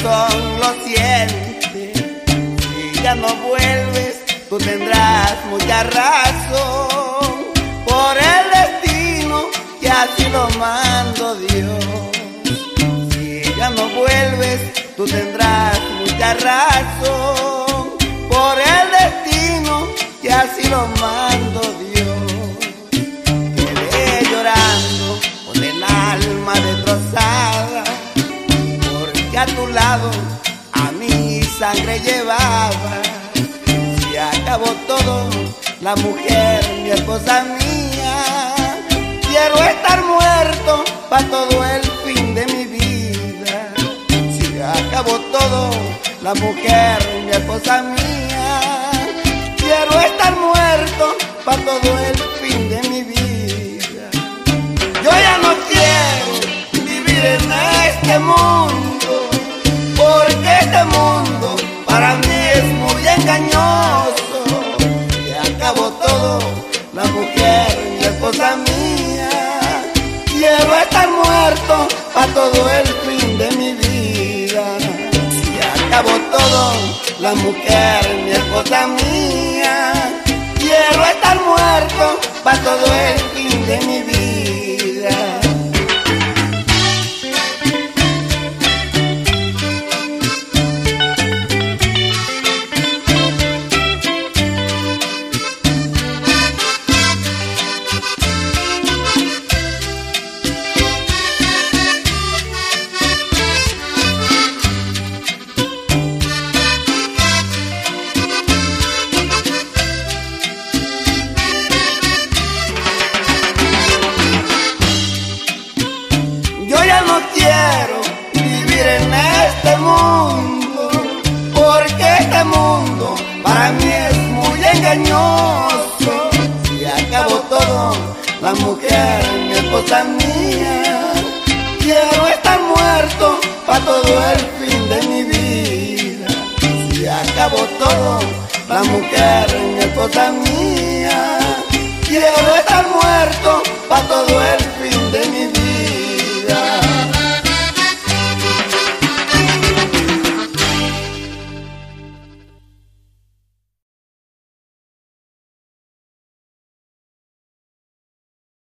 corazón lo siente. Si ya no vuelves, tú tendrás mucha razón. Por el destino que así lo mando Dios. Si ya no vuelves, tú tendrás mucha razón. Por el destino que así lo mando Dios. Quedé llorando con el alma destrozada, porque a tu lado a mi sangre llevaba. Si acabó todo, la mujer, mi esposa mía, quiero estar muerto para todo el fin de mi vida. Si acabó todo, la mujer, mi esposa mía, quiero estar muerto para todo el fin de mi vida. Yo ya no quiero vivir en este mundo, porque este mundo para mí es muy engañoso. Se acabó todo, la mujer, mi esposa mía, quiero estar muerto para todo el fin de mi vida. Se acabó todo, la mujer, mi esposa mía, quiero estar muerto para todo el fin de mi vida. No quiero vivir en este mundo, porque este mundo para mí es muy engañoso. Si acabó todo, la mujer, mi esposa mía, quiero estar muerto para todo el fin de mi vida. Si acabó todo, la mujer, mi esposa mía, quiero estar muerto